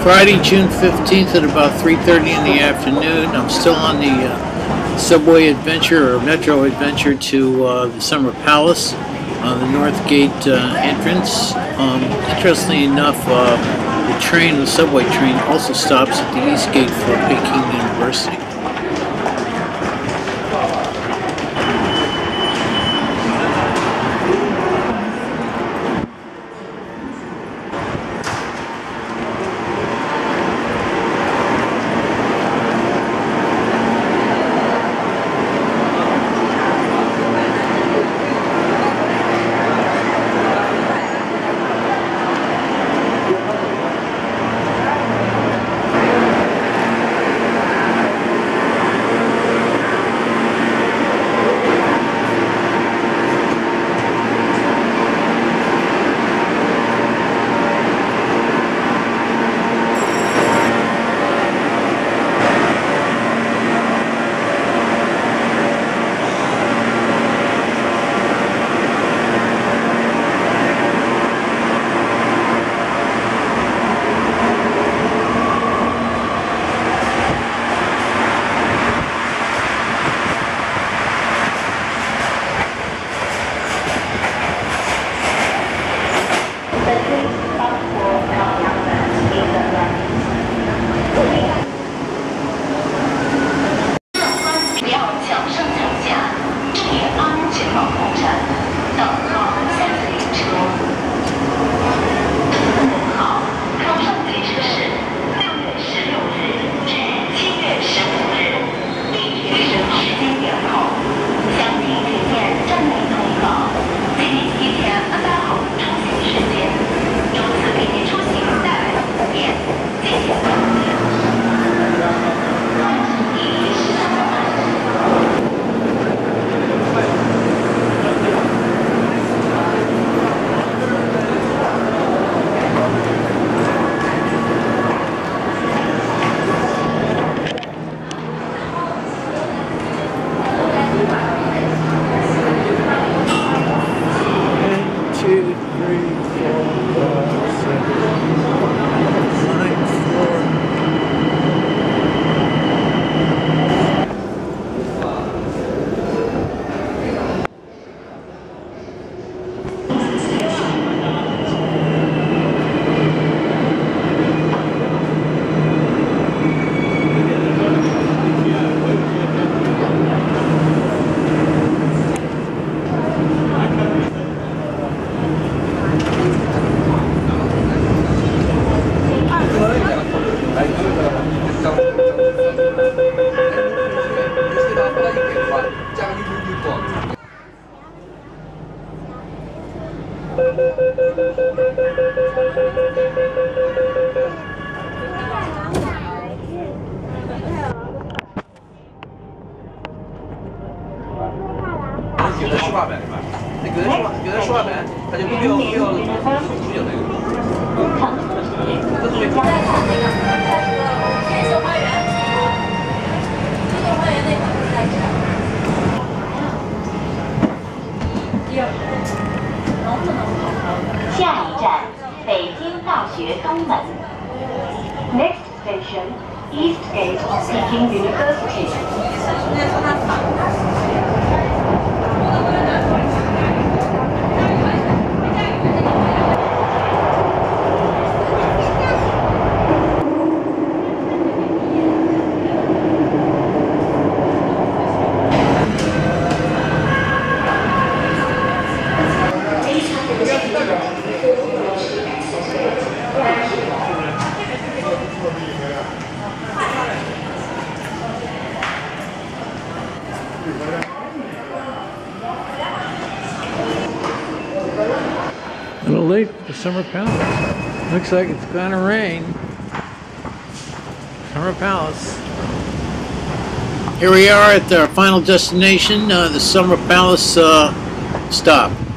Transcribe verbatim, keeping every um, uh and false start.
Friday, June fifteenth at about three thirty in the afternoon. I'm still on the uh, subway adventure or metro adventure to uh, the Summer Palace on the North Gate uh, entrance. Um, interestingly enough, uh, the train, the subway train, also stops at the East Gate for Peking University. Next station, East Gate of Peking University. A little late for the Summer Palace. Looks like it's gonna rain. Summer Palace. Here we are at our final destination, uh, the Summer Palace uh, stop.